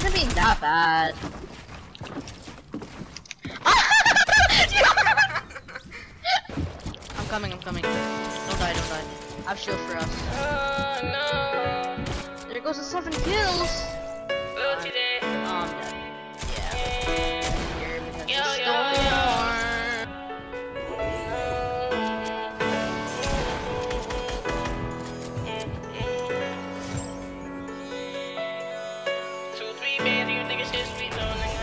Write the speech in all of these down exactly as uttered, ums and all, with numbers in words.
imagine being that bad. I'm coming, I'm coming. Don't die, don't die. I have shield for us. Oh no. There goes the seven kills. Look at it. Oh, I'm dead. Yeah. Yo, Storm. yo, yo. Two, three bands, you niggas shit sweet, though, nigga.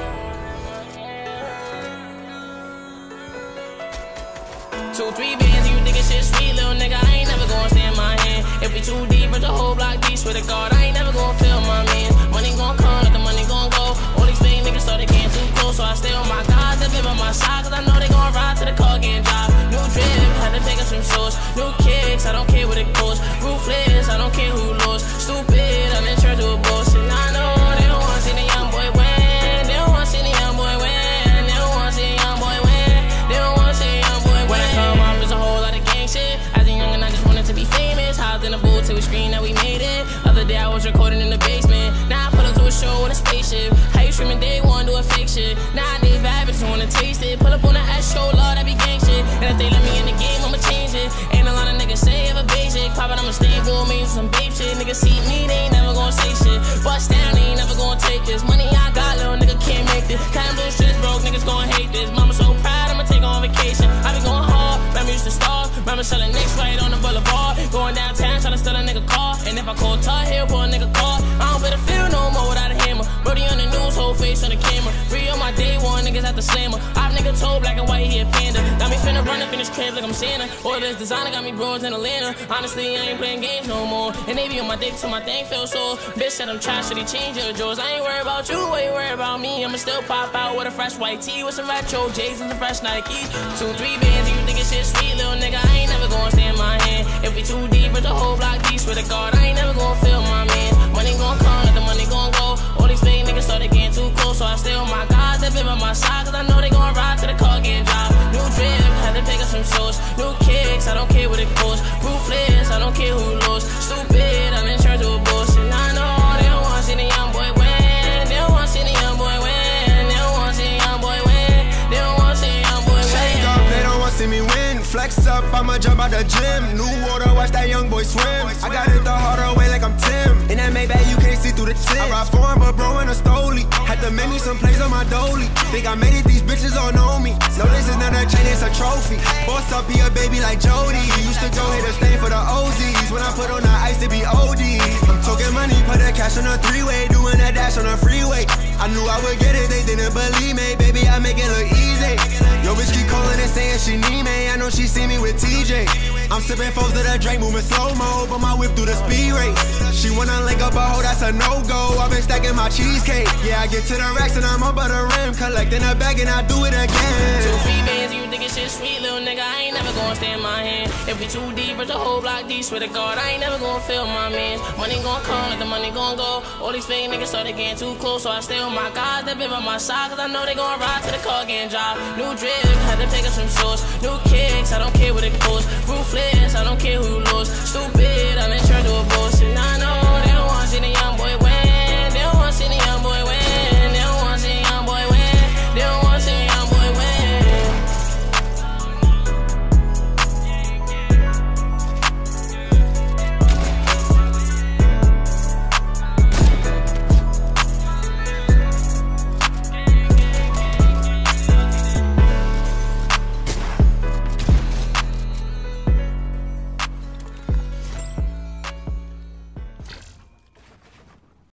Two, three bands, you niggas shit sweet, little nigga. I ain't never gonna stand my hand. If we too deep, but the whole block deep, swear to God, I ain't never gonna feel my man. Money gon' come, let the money gon' go. All these fake niggas started getting too close, so I stay on my God, they live on my side, cause I know they gon' ride to the car getting dropped. New drip, had to pick up some shows. New kicks, I don't care what it costs. Ruthless, I don't care who lost. Stupid, I'm in church with a boss, and I know they don't wanna see the young boy win. They don't wanna see the young boy win. They don't wanna see the young boy win. They don't wanna see the young boy win. When I come out, there's a whole lot of gang shit. As a youngin', I just wanted to be famous. Hopped in the booth till we screamed that we made it. Other day I was recording in the basement. Now I pull up to a show in a spaceship. How you streaming day one, do a fake shit. Nowadays bad bitches wanna taste it. Pull up on the S show, lord, that be gang shit. And if they let me in the game, I'ma change it. Ain't a lot of niggas say ever basic. Poppin', I'ma stay real, mean some babe shit. Niggas see me, they ain't never gonna say shit. Bust down, they ain't never gonna take this. Money I got, little nigga can't make this. Time blue shit's broke, niggas gon' hate this. Mama so proud, I'ma take on vacation. I be going hard, remember used to starve. Remember selling nicks right on the boulevard. Going downtown, tryna steal a nigga car. And if I call Tar Heel, pull a nigga car. I don't better feel no more without a hammer. Brody on the news, whole face on the camera. Free on my day one, niggas at the slammer. I've nigga told black and white, he a panda. Got me finna run up in this crib like I'm Santa. All this designer got me bros in Atlanta. Honestly, I ain't playing games no more. And they be on my dick till my thing feel sore. Bitch said I'm trash, should he change your drawers? I ain't worried about you, why you worried about me? I'ma still pop out with a fresh white tee, with some retro J's and some fresh Nikes. Two, three bands, you think it's shit sweet, little nigga. I ain't never gonna stand my hand. If we too deep, but the whole block deep, swear to God, I ain't never gonna feel my man. Money gon' come, let the money gon' go. All these fake niggas started getting too close, so I stay on my God, they live on my side, cause I know they gon' ride to the car getting dropped. New drip, had to pick up some shows. New kicks, I don't care what it costs. Ruthless, I don't care who lost. Stupid, I'm in charge of a boss, and I know they don't wanna see the young boy win. They don't wanna see the young boy win. They don't wanna see the young boy win. They don't wanna see the young boy win. Shake up, they don't wanna see me win. Flex up, I'ma jump out the gym. New water, watch that young boy swim. I got it the harder way like I'm Tim. In that Maybach, you can't see through the tint. I ride foreign, but bro in a stoley. Had to make me some plays on my dolly. Think I made it, these bitches all know me. No, this is not a chain, it's a trophy. Boss up, be a baby like Jody. Used to go hit a stain for the O Zs. When I put on the ice, it be O D. I'm talking money, put the cash on a three-way. Doing a dash on a freeway. I knew I would get it, they didn't believe me. Baby, I make it look easy. Yo, bitch keep calling and saying she need me. I know she see me with T J. I'm sipping foes to the drink, moving slow-mo, but my whip through the speed race. She wanna link up a hoe, that's a no-go. I've been stacking my cheesecake. Yeah, I get to the racks and I'm up on the rim. Collecting a bag and I do it again. Two, three bands, you think it's shit sweet, little nigga. I ain't never gonna stand my hand. If we too deep, but the whole block deep, swear to God, I ain't never gonna feel my man. Money gon' come, let the money gon' go. All these fake niggas started getting too close, so I stay on my God, they live on my side, cause I know they gon' ride to the car getting dropped. New drip, had to pick up some shows. New kicks, I don't care what it costs. Ruthless, I don't care who lost. Stupid, I'm in charge of a boss, and I know